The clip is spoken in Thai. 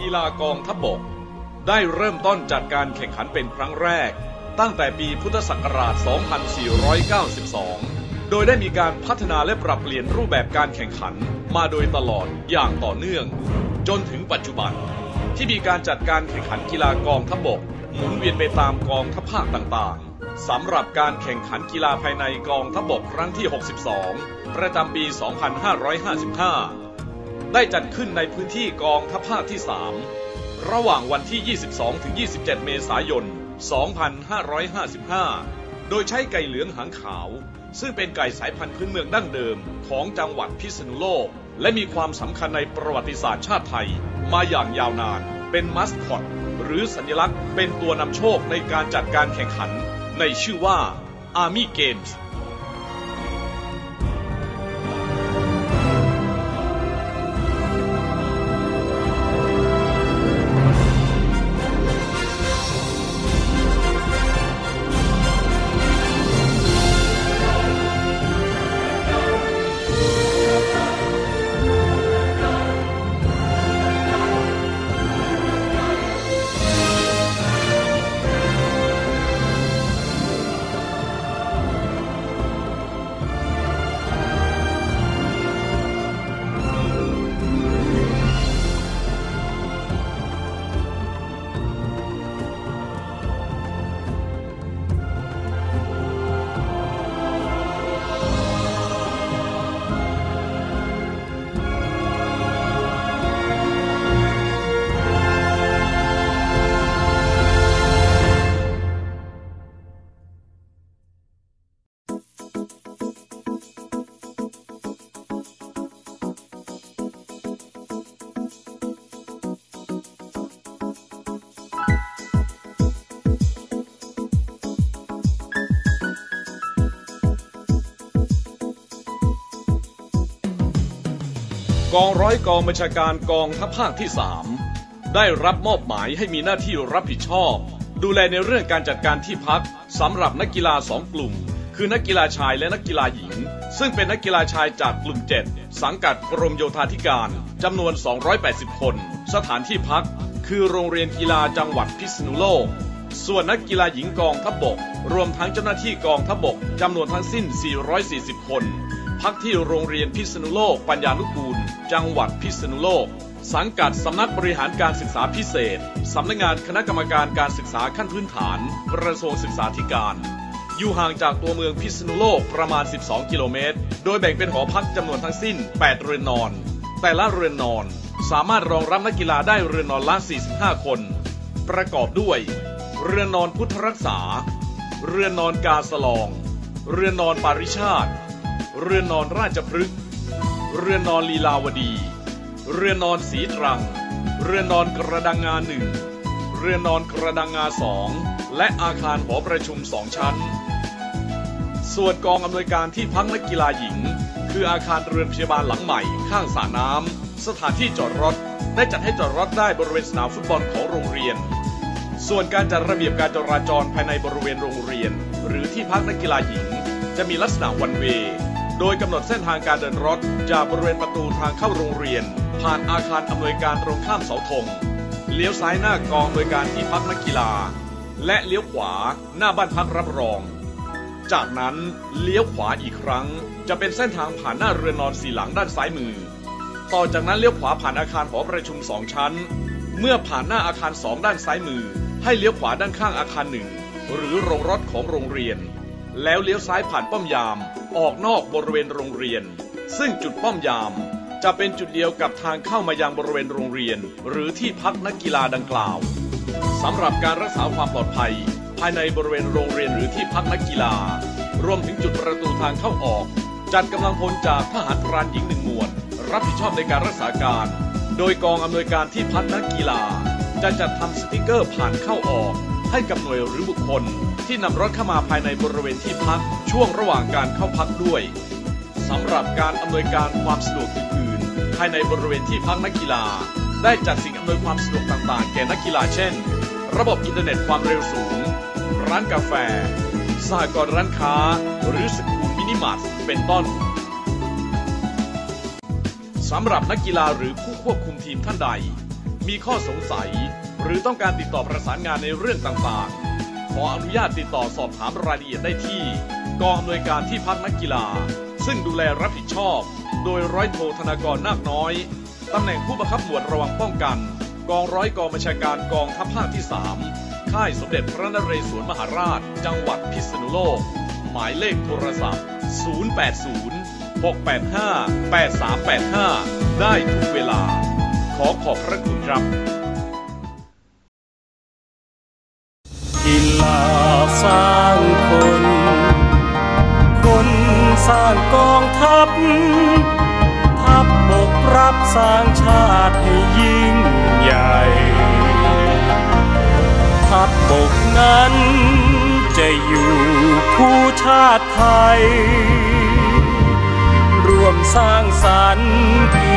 กีฬากองทัพบกได้เริ่มต้นจัดการแข่งขันเป็นครั้งแรกตั้งแต่ปีพุทธศักราช 2492 โดยได้มีการพัฒนาและปรับเปลี่ยนรูปแบบการแข่งขันมาโดยตลอดอย่างต่อเนื่องจนถึงปัจจุบันที่มีการจัดการแข่งขันกีฬากองทัพบกหมุนเวียนไปตามกองทัพภาคต่างๆสำหรับการแข่งขันกีฬาภายในกองทัพบกครั้งที่ 62 ประจำปี 2555 ได้จัดขึ้นในพื้นที่กองทัพภาคที่ 3 ระหว่างวันที่ 22-27 เมษายน 2555 โดยใช้ไก่เหลืองหางขาวซึ่งเป็นไก่สายพันธุ์พื้นเมืองดั้งเดิมของจังหวัดพิษณุโลกและมีความสำคัญในประวัติศาสตร์ชาติไทยมาอย่างยาวนานเป็นมัสคอตหรือสัญลักษณ์เป็นตัวนำโชคในการจัดการแข่งขันในชื่อว่า Army Gamesกองร้อยกองบัญชาการกองทัพภาคที่ 3 ได้รับมอบหมายให้มีหน้าที่รับผิดชอบดูแลในเรื่องการจัดการที่พักสำหรับนักกีฬา2 กลุ่มคือนักกีฬาชายและนักกีฬาหญิงซึ่งเป็นนักกีฬาชายจากกลุ่ม 7 สังกัดกรมโยธาธิการจำนวน 280 คนสถานที่พักคือโรงเรียนกีฬาจังหวัดพิษณุโลกส่วนนักกีฬาหญิงกองทัพบกรวมทั้งเจ้าหน้าที่กองทัพบกจำนวนทั้งสิ้น 440 คนพักที่โรงเรียนพิษณุโลกปัญญานุกูลจังหวัดพิษณุโลกสังกัดสำนักบริหารการศึกษาพิเศษสำนักงานคณะกรรมการการศึกษาขั้นพื้นฐานกระทรวงศึกษาธิการอยู่ห่างจากตัวเมืองพิษณุโลกประมาณ12กิโลเมตรโดยแบ่งเป็นหอพักจำนวนทั้งสิ้น8เรือนนอนแต่ละเรือนนอนสามารถรองรับนักกีฬาได้เรือนนอนละ45คนประกอบด้วยเรือนนอนพุทธรักษาเรือนนอนกาสลองเรือนนอนปาริชาติเรือนนอนราชพฤกษ์เรือนนอนลีลาวดีเรือนนอนศรีตรังเรือนนอนกระดังงา1เรือนนอนกระดังงา2และอาคารหอประชุม2ชั้นส่วนกองอำนวยการที่พักนักกีฬาหญิงคืออาคารเรือนพยาบาลหลังใหม่ข้างสระน้ำสถานที่จอดรถได้จัดให้จอดรถได้บริเวณสนามฟุตบอลของโรงเรียนส่วนการจัดระเบียบการจราจรภายในบริเวณโรงเรียนหรือที่พักนักกีฬาหญิงจะมีลักษณะวันเวย์โดยกำหนดเส้นทางการเดินรถจากบริเวณประตูทางเข้าโรงเรียนผ่านอาคารอำนวยการตรงข้ามเสาธงเลี้ยวซ้ายหน้ากองอำนวยการที่พักนักกีฬาและเลี้ยวขวาหน้าบ้านพักรับรองจากนั้นเลี้ยวขวาอีกครั้งจะเป็นเส้นทางผ่านหน้าเรือนนอน4หลังด้านซ้ายมือต่อจากนั้นเลี้ยวขวาผ่านอาคารหอประชุม2ชั้นเมื่อผ่านหน้าอาคาร2ด้านซ้ายมือให้เลี้ยวขวาด้านข้างอาคาร1หรือโรงรถของโรงเรียนแล้วเลี้ยวซ้ายผ่านป้อมยามออกนอกบริเวณโรงเรียนซึ่งจุดป้อมยามจะเป็นจุดเดียวกับทางเข้ามายังบริเวณโรงเรียนหรือที่พักนักกีฬาดังกล่าวสำหรับการรักษาความปลอดภัยภายในบริเวณโรงเรียนหรือที่พักนักกีฬารวมถึงจุดประตูทางเข้าออกจัดกำลังพลจากทหารพรานหญิง1 หมวดรับผิดชอบในการรักษาการโดยกองอำนวยการที่พักนักกีฬาจะจัดทำสติ๊กเกอร์ผ่านเข้าออกให้กับหน่วยหรือบุคคลที่นำรถเข้ามาภายในบริเวณที่พักช่วงระหว่างการเข้าพักด้วยสำหรับการอำนวยการความสะดวกอื่นๆภายในบริเวณที่พักนักกีฬาได้จัดสิ่งอำนวยความสะดวกต่างๆแก่นักกีฬาเช่นระบบอินเทอร์เน็ตความเร็วสูงร้านกาแฟสหกรณ์ร้านค้าหรือสกูลมินิมาร์ทเป็นต้นสำหรับนักกีฬาหรือผู้ควบคุมทีมท่านใดมีข้อสงสัยหรือต้องการติดต่อประสานงานในเรื่องต่างๆขออนุญาตติดต่อสอบถามรายละเอียดได้ที่กองอำนวยการที่พักนักกีฬาซึ่งดูแลรับผิดชอบโดยร้อยโทธนากรนาคน้อยตำแหน่งผู้บังคับหมวดระวังป้องกันกองร้อยกองบัญชาการกองทัพภาคที่3ค่ายสมเด็จพระนเรศวรมหาราชจังหวัดพิษณุโลกหมายเลขโทรศัพท์080-685-8385ได้ทุกเวลาขอขอบพระคุณครับกีฬาสร้างคนคนสร้างกองทัพทัพบกรับสร้างชาติให้ยิ่งใหญ่ทัพบกนั้นจะอยู่คู่ชาติไทยร่วมสร้างสรรค์